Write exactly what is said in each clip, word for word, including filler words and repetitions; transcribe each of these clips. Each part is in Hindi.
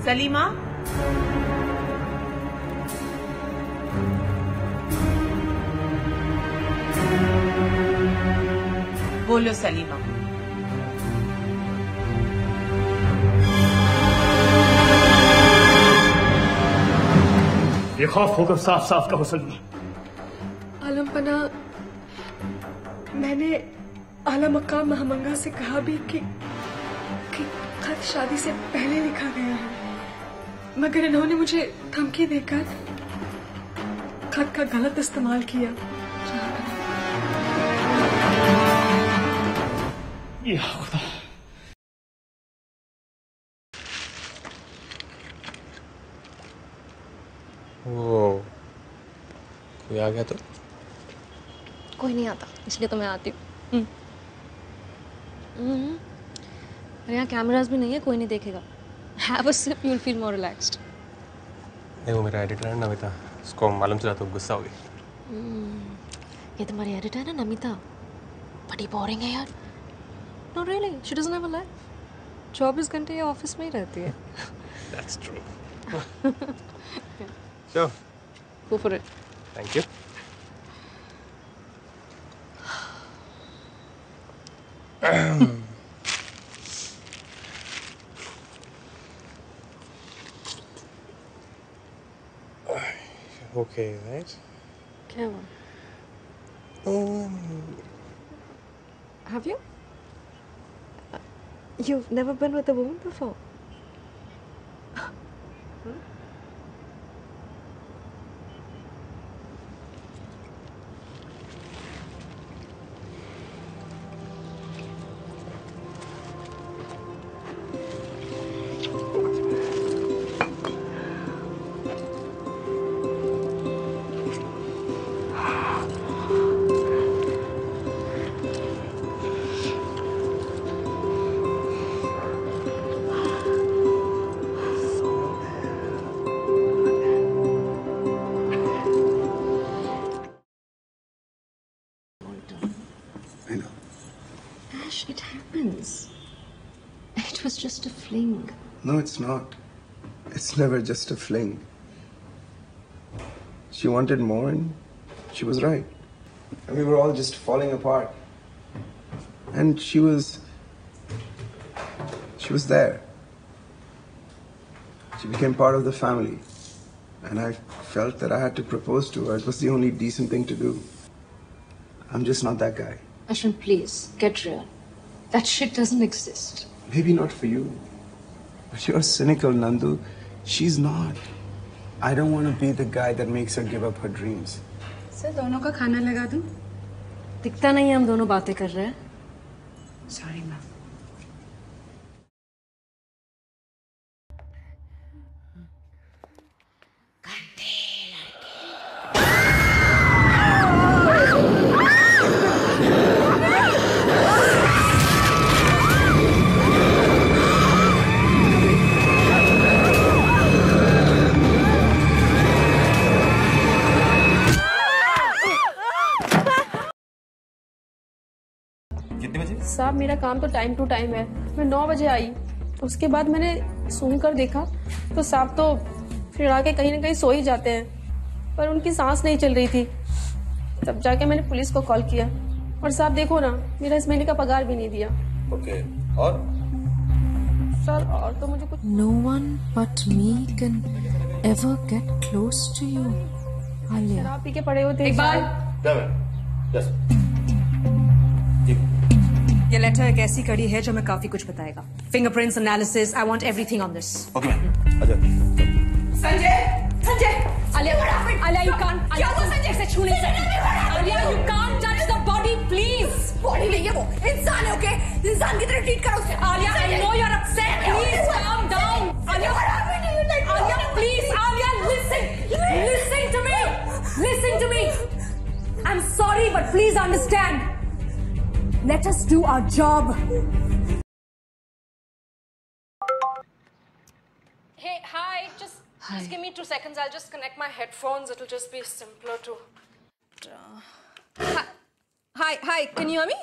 सलीमा, बोलो सलीमा। ये खौफ होकर साफ साफ कहो सलीमा। आलम पना, मैंने आला मकाम महमंगा से कहा भी कि, कि खत शादी से पहले लिखा गया है, मगर इन्होंने मुझे धमकी देकर खत का गलत इस्तेमाल किया। या खुदा। वो कोई आ गया तो? कोई नहीं आता, इसलिए तो मैं आती हूँ। अरे यहाँ कैमरास भी नहीं है, कोई नहीं देखेगा। Have a sip, you'll feel more relaxed. नहीं, वो मेरा एडिटर है नमिता, उसको मालूम चला तो गुस्सा होगी। hmm. ये तुम्हारी एडिटर है ना नमिता, बड़ी बोरिंग है यार। No really, she doesn't have a life. चौबीस घंटे ये ऑफिस में ही रहती है। That's true. So, go for it. Thank you. Okay, right? क्या हुआ? Um, Have you? You've never been with a woman before? hmm? It happens. It was just a fling. No, it's not. It's never just a fling. She wanted more and she was right. And we were all just falling apart. And she was... She was there. She became part of the family. And I felt that I had to propose to her. It was the only decent thing to do. I'm just not that guy. Ashwin, please, get real. That shit doesn't exist. Maybe not for you. But you're cynical, Nandu. She's not. I don't want to be the guy that makes her give up her dreams. Sir, दोनों का खाना लगा दूं? दिखता नहीं है हम दोनों बातें कर रहे हैं। Sorry, ma'am. साहब, मेरा काम तो टाइम टू टाइम है। मैं नौ बजे आई, उसके बाद मैंने सुनकर देखा तो साहब तो फिर आके कहीं ना कहीं सो ही जाते हैं, पर उनकी सांस नहीं चल रही थी। तब जाके मैंने पुलिस को कॉल किया और साहब देखो ना, मेरा इस महीने का पगार भी नहीं दिया। ओके, और? सर और तो मुझे कुछ। No one but me can ever get close to you, Alia. शराब पी के पड़े होते। यस। ये लेटर एक ऐसी कड़ी है जो मैं काफी कुछ बताएगा। Fingerprints analysis, I want everything on this. Okay ma'am, आ जाओ। संजय, संजय, आलिया, आलिया यू कांट, क्या हुआ संजय? से छू नहीं सकती। Alia you can't touch the body please. Body नहीं है वो, इंसान है, ओके? इंसान की तरह ट्रीट करो उसे। Alia, I know you are upset, please calm down. Alia, Alia please, Alia listen, listen to me, listen to me. I am sorry but please understand. Let us do our job. Hey, hi. Just, hi. just give me two seconds. I'll just connect my headphones. It'll just be simpler to. Hi, hi, hi. Can you hear me?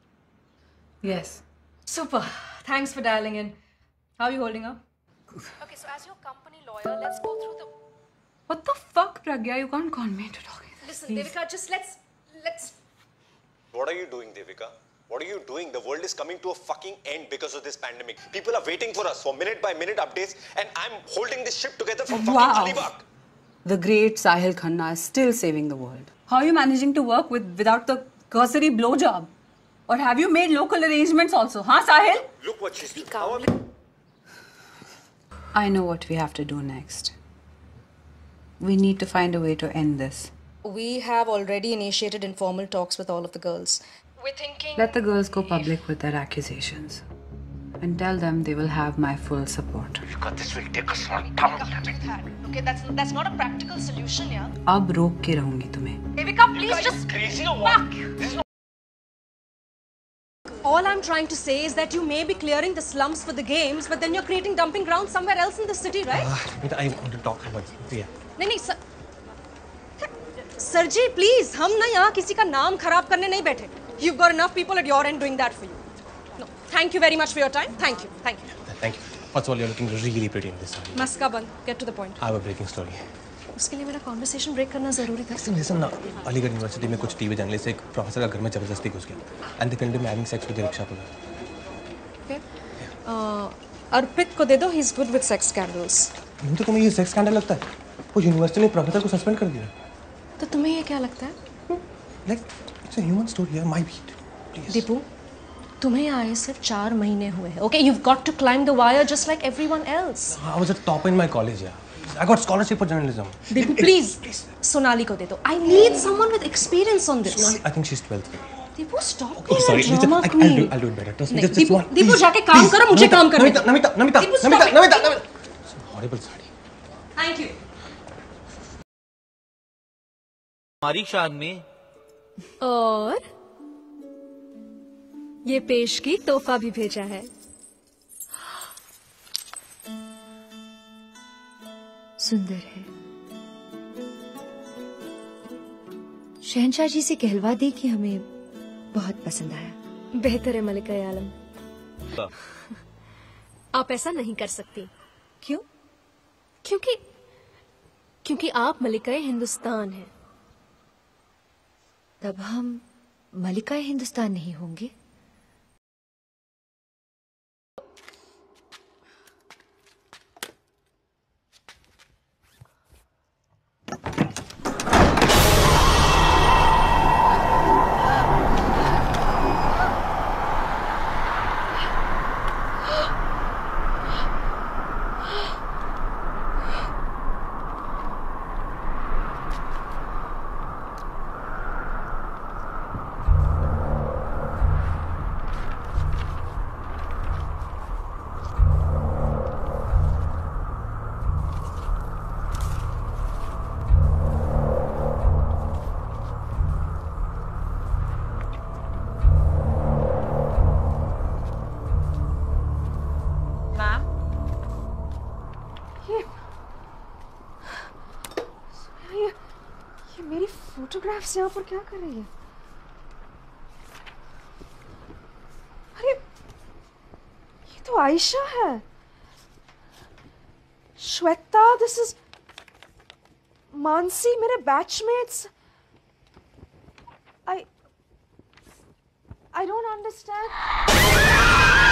Yes. Super. Thanks for dialing in. How are you holding up? Okay, your company lawyer. Let's go through the. What the fuck, Pragya? You can't call me to talk. Listen, Devika, just let's let's. What are you doing, Devika? What are you doing? The world is coming to a fucking end because of this pandemic. People are waiting for us for minute by minute updates, and I'm holding this ship together for fucking Wow. Alibag. The great Sahil Khanna is still saving the world. How are you managing to work with without the cursory blowjob? Or have you made local arrangements also, huh, Sahil? Look what she's doing. How are I know what we have to do next. We need to find a way to end this. We have already initiated informal talks with all of the girls. We're thinking. Let the girls go public with their accusations. And tell them they will have my full support. God, this will take us one down. Okay, that's that's not a practical solution, yeah. अब रोक के रहूंगी तुम्हें. Devika, please just. Crazy or what? This is not. All I'm trying to say is that you may be clearing the slums for the games, but then you're creating dumping grounds somewhere else in the city, right? Namita, I want to talk about it. Yeah. नहीं नहीं सर, सर जी प्लीज हम ना यहाँ किसी का नाम खराब करने नहीं बैठे. You've got enough people at your end doing that for you. No, thank you very much for your time. Thank you, thank you. Thank you. First of all, you're looking really pretty in this saree. मस्का बंद. Get to the point. I have a breaking story. उसके लिए मेरा conversation break करना जरूरी था. Listen, listen ना. अलीगढ़ यूनिवर्सिटी में कुछ टीवी जर्नलिस्ट एक प्रोफेसर का घर में जबरदस्ती घुस गया. And they filmed him having sex with the rickshaw puller. Okay. Uh, अर्पित को दे दो. He's good with sex scandals. नहीं तो तुम्हें ये सेक्स स्कैंडल लगता है? वो यूनिवर्सिटी ने प्रोफेसर को सस्पेंड कर दिया. तो तुम्हें ये क्या लगता है? Like, it's a human story. Yeah, my beat. Please. Deepu, तुम्हें आए सिर्फ चार महीने हुए हैं. Okay, you've got to climb the wire just like everyone else. I was a top in my college. Yeah. I got scholarship for journalism. Deepu, please, Sonali को दे दो. I need someone with experience on this. I think she's twelfth. Deepu, stop Oh, being sorry. a drama I'll, queen. I'll, do, I'll do it better. Trust me. नहीं, Just, just Deepu, one. Deepu Please. जाके काम Please. करो, मुझे Namita, काम करने Namita, दो. Namita, Namita, Deepu, Namita, stop it. Namita, Namita. Horrible sari. Thank you. हमारी शान में और ये पेशगी तोहफा भी भेजा है. सुंदर है. शहनशाह जी से कहलवा दे कि हमें बहुत पसंद आया. बेहतर है मलिका आलम. आप ऐसा नहीं कर सकती. क्यों? क्योंकि क्योंकि आप मलिका हिंदुस्तान हैं. तब हम मलिका हिंदुस्तान नहीं होंगे. फोटोग्राफ्स यहाँ पर क्या कर रही है? अरे ये तो आयशा है. श्वेता, दिस इज मानसी, मेरे batchmates. I I don't understand.